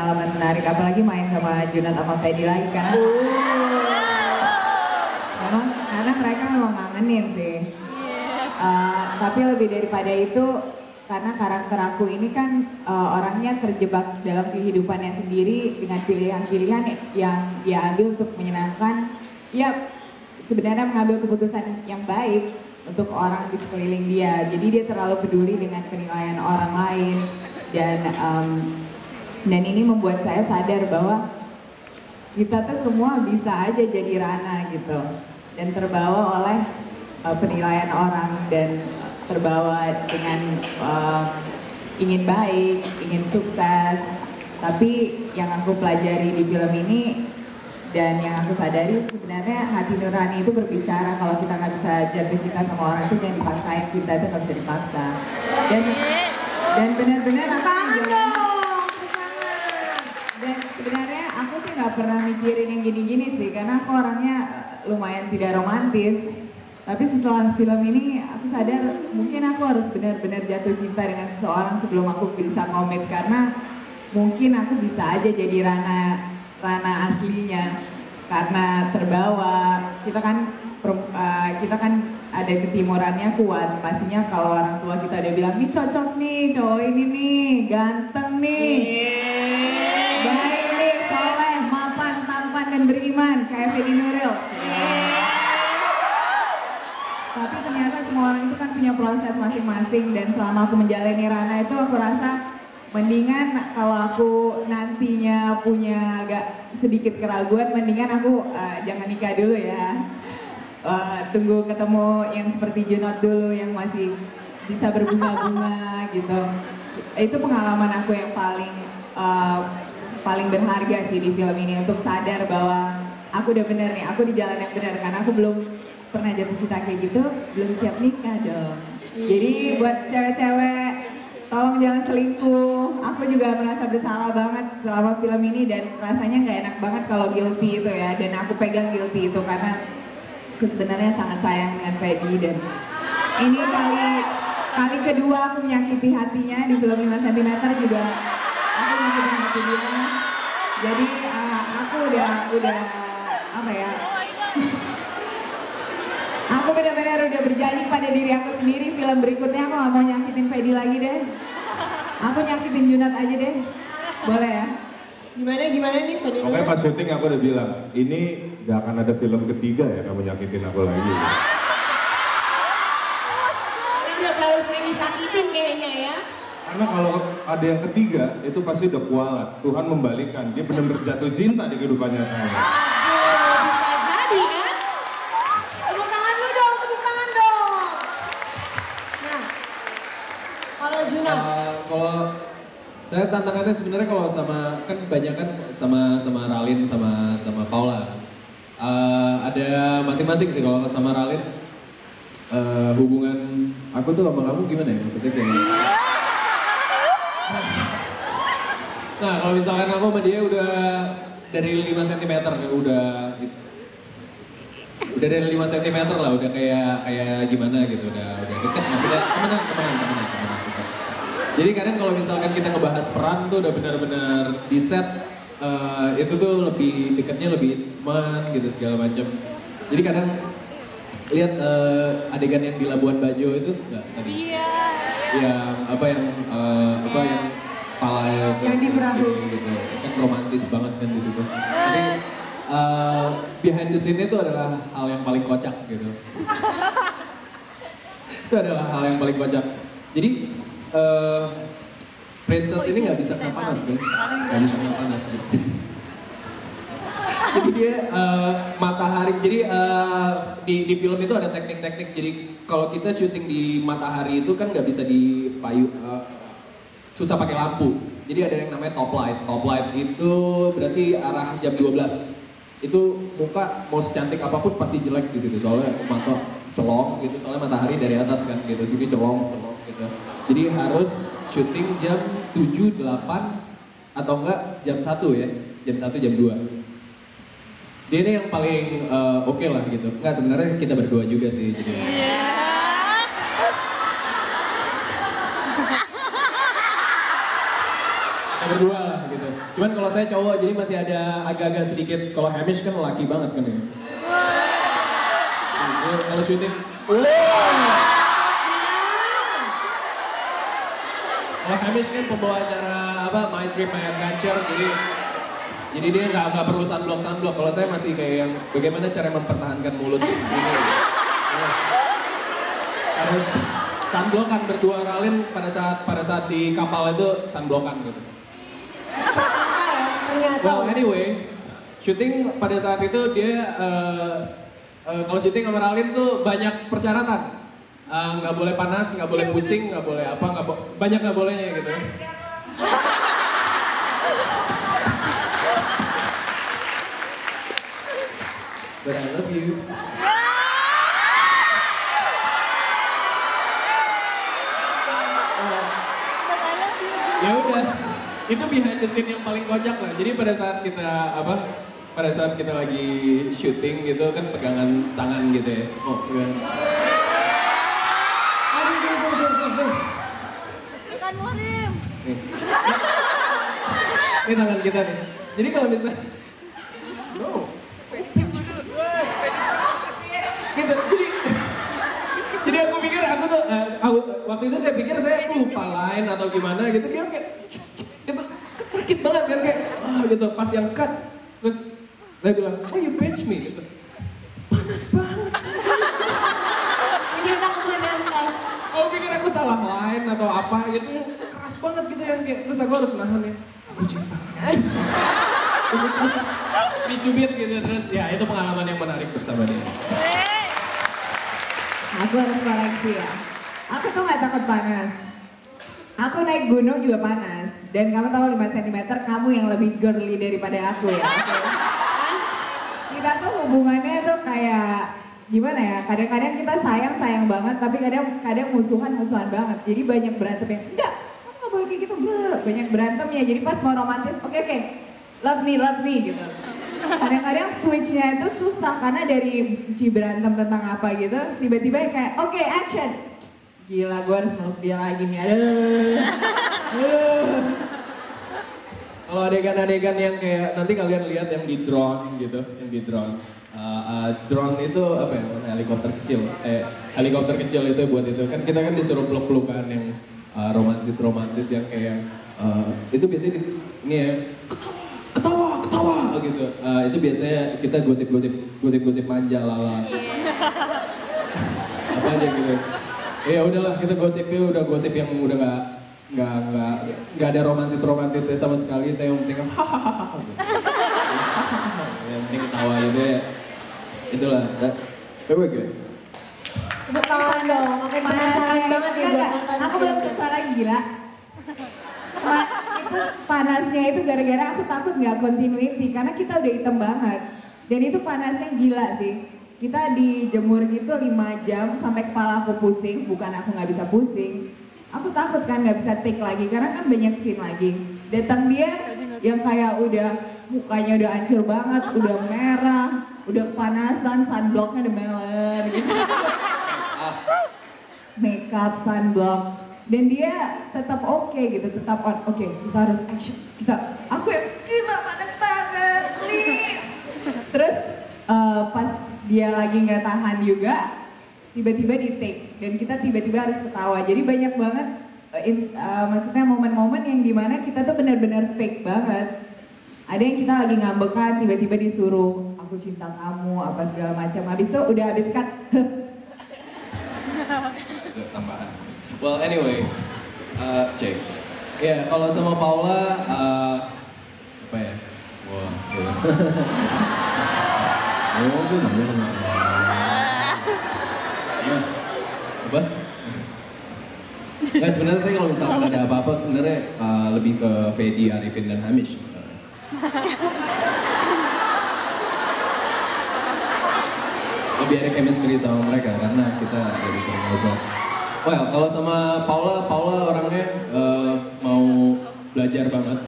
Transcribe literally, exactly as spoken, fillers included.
pengalaman menarik, apalagi main sama Junot sama Fedi lagi kan. Memang karena mereka memang ngangenin sih. Uh, tapi lebih daripada itu, karena karakter aku ini kan uh, orangnya terjebak dalam kehidupannya sendiri dengan pilihan-pilihan yang dia ambil untuk menyenangkan. Ya sebenarnya mengambil keputusan yang baik untuk orang di sekeliling dia. Jadi dia terlalu peduli dengan penilaian orang lain dan um, dan ini membuat saya sadar bahwa kita tuh semua bisa aja jadi Rana gitu dan terbawa oleh uh, penilaian orang dan terbawa dengan uh, ingin baik, ingin sukses. Tapi yang aku pelajari di film ini dan yang aku sadari sebenarnya hati nurani itu berbicara. Kalau kita nggak bisa jatuh cinta sama orang itu jangan dipaksain, cinta itu nggak bisa dipaksa. Dan dan benar-benar aku dan sebenarnya aku sih nggak pernah mikirin yang gini-gini sih, karena aku orangnya lumayan tidak romantis. Tapi setelah film ini aku sadar mungkin aku harus benar-benar jatuh cinta dengan seseorang sebelum aku bisa komit, karena mungkin aku bisa aja jadi Rana Rana aslinya karena terbawa. Kita kan uh, kita kan ada ketimurannya kuat, pastinya kalau orang tua kita udah bilang nih cocok nih cowok ini nih, ganteng nih, baik nih, soleh, mapan, tampan dan beriman kayak Fedi Nuril. Tapi ternyata semua orang itu kan punya proses masing-masing, dan selama aku menjalani Rana itu aku rasa mendingan kalau aku nantinya punya agak sedikit keraguan, mendingan aku uh, jangan nikah dulu ya. Uh, tunggu ketemu yang seperti Junot dulu yang masih bisa berbunga-bunga gitu. Itu pengalaman aku yang paling uh, paling berharga sih di film ini, untuk sadar bahwa aku udah bener nih, aku di jalan yang benar, karena aku belum pernah jatuh cinta kayak gitu, belum siap nikah dong. Jadi buat cewek-cewek tolong jangan selingkuh. Aku juga merasa bersalah banget selama film ini dan rasanya nggak enak banget kalau guilty itu ya. Dan aku pegang guilty itu karena aku sebenarnya sangat sayang dengan Fedi, dan ini kali kali kedua aku menyakiti hatinya di film lima sentimeter juga. Aku menyakiti hati dia. Jadi uh, aku udah udah apa ya? Aku benar-benar udah berjanji pada diri aku sendiri, film berikutnya aku gak mau nyakitin Fedi lagi deh. Aku nyakitin Junot aja deh. Boleh ya? Gimana gimana nih Fedi? Oke, pas syuting aku udah bilang, ini gak akan ada film ketiga ya kamu nyakitin aku lagi. Udah terlalu sering disakitin kayaknya ya. Karena kalau ada yang ketiga, itu pasti udah kualat. Tuhan membalikan, dia benar-benar jatuh cinta di kehidupan nyatanya. Uh, kalau saya tantangannya sebenarnya kalau sama kan banyak kan sama sama Ralin sama sama Paula uh, ada masing-masing sih. Kalau sama Ralin uh, hubungan aku tuh sama kamu gimana ya, maksudnya kayak nah kalau misalkan aku sama dia udah dari lima sentimeter udah udah dari lima sentimeter lah, udah kayak kayak gimana gitu, udah udah deket, maksudnya temenan temenan temenan temenan. Jadi kadang kalau misalkan kita ngebahas peran tuh udah benar-benar di set uh, itu tuh lebih dekatnya lebih teman gitu segala macam. Jadi kadang lihat uh, adegan yang di Labuan Bajo itu enggak tadi? Iya. Yang apa yang uh, apa yang pala yang di perahu gitu. Kan romantis banget kan di situ. Jadi uh, behind the scene itu adalah hal yang paling kocak gitu. Itu adalah hal yang paling kocak. Jadi Uh, princess ini nggak bisa kena panas kan? Nggak bisa kena panas gitu. Jadi dia uh, matahari, jadi uh, di, di film itu ada teknik-teknik. Jadi kalau kita syuting di matahari itu kan nggak bisa di payu, uh, susah pakai lampu. Jadi ada yang namanya top light. Top light itu berarti arah jam dua belas. Itu muka mau secantik apapun pasti jelek di situ, soalnya mata colong gitu, soalnya matahari dari atas kan gitu, sini colong, colong gitu. Jadi harus syuting jam tujuh, delapan atau enggak jam satu ya, jam satu, jam dua. Dia ini yang paling uh, oke okay lah gitu. Enggak, sebenarnya kita berdua juga sih jadi. Kita berdua lah gitu. Cuman kalau saya cowok jadi masih ada agak-agak sedikit, kalau Hamish kan laki banget kan ya. Jadi, kalau syuting, kalau Hamish kan pembawa acara apa My Trip My Adventure, jadi jadi dia nggak nggak perlu sunblock sunblock. Kalau saya masih kayak yang bagaimana cara mempertahankan mulus ini. Harus sunblockan berdua kali pada saat pada saat di kapal itu sunblockan gitu. Ternyata. Well anyway, syuting pada saat itu dia uh, uh, kalau syuting sama Ralin tuh banyak persyaratan. Nggak uh, boleh panas, nggak boleh pusing, nggak boleh apa, nggak bo banyak nggak bolehnya gitu. But I love you. Ya udah, itu behind the scene yang paling kocak lah. Jadi pada saat kita apa, pada saat kita lagi syuting gitu kan pegangan tangan gitu ya. Oh, pegangan. Bukan Murim. Nih. Ini tangan kita nih. Jadi kalau kita, no. Gitu. Jadi, jadi aku pikir aku tuh, uh, aku, waktu itu saya pikir saya aku lupa line atau gimana gitu. Dia kayak, gitu, sakit banget kan kayak, ah gitu. Pas yang cut, terus saya bilang, oh you bench me gitu. Panas banget. Ini kita kemana? Aku pikir aku salah line atau apa gitu, keras banget gitu yang kayak, terus aku harus nahan ya. Aku cinta. Dicubit gitu terus, ya itu pengalaman yang menarik bersama dia. Aku harus koreksi ya. Aku tuh gak takut panas. Aku naik gunung juga panas. Dan kamu tahu lima sentimeter kamu yang lebih girly daripada aku ya. Okay? Kita tuh hubungannya tuh kayak gimana ya? Kadang-kadang kita sayang-sayang banget, tapi kadang-kadang musuhan-musuhan banget. Jadi banyak berantem yang enggak, kamu gak boleh kayak gitu. Banyak berantem ya. Jadi pas mau romantis, oke okay, oke, okay. love me, love me gitu. Kadang-kadang switch-nya itu susah karena dari ci berantem tentang apa gitu, tiba-tiba kayak oke okay, action. Gila, gue harus meluk dia lagi nih. Aduh. Aduh. Kalau adegan-adegan yang kayak nanti kalian lihat yang di drone gitu, yang di drone. Uh, uh, drone itu apa ya? Helikopter kecil. Eh, helikopter kecil itu buat itu kan kita kan disuruh peluk-pelukan yang uh, romantis-romantis yang kayak uh, itu biasanya di, ini ya. Ketawa, ketawa gitu. Uh, itu biasanya kita gosip-gosip, gosip-gosip manja lala. Apa aja gitu. Ya udahlah, kita gosipnya udah gosip yang udah nggak nggak nggak nggak ada romantis-romantisnya sama sekali. Kita yang penting hahaha. Yang penting ketawa gitu ya. Itulah. Coba gue. Tepuk tangan dong, makanya penasaran banget ya buat nonton. Aku belum selesai lagi gila. Ma, itu panasnya itu gara-gara aku takut nggak continuity karena kita udah hitam banget dan itu panasnya gila sih. Kita dijemur gitu lima jam sampai kepala aku pusing, bukan aku nggak bisa pusing. Aku takut kan nggak bisa take lagi karena kan banyak scene lagi. Datang dia yang kayak udah mukanya udah hancur banget, udah merah, udah kepanasan, sunblocknya udah melen gitu. Makeup, sunblock. Dan dia tetap oke okay, gitu, tetap on. Oke, okay, kita harus action. Kita, aku yang gila panas banget, please. Terus uh, pas dia lagi nggak tahan juga, tiba-tiba di take dan kita tiba-tiba harus ketawa. Jadi banyak banget, uh, in, uh, maksudnya momen-momen yang dimana kita tuh benar-benar fake banget. Ada yang kita lagi ngambekan, tiba-tiba disuruh aku cinta kamu, apa segala macam. Habis itu udah habis cut. Itu tambahan. Well anyway, uh, cek. Ya yeah, kalau sama Paula, uh, apa ya? Wah, wow, oh itu namanya. Apa? Nggak, sebenarnya saya kalau misalnya ada apa-apa sebenarnya uh, lebih ke Fedi, Arifin dan Hamish. Lebih ada chemistry sama mereka karena kita jadi sering ngobrol. Well, kalau sama Paula, Paula orangnya uh, mau belajar banget.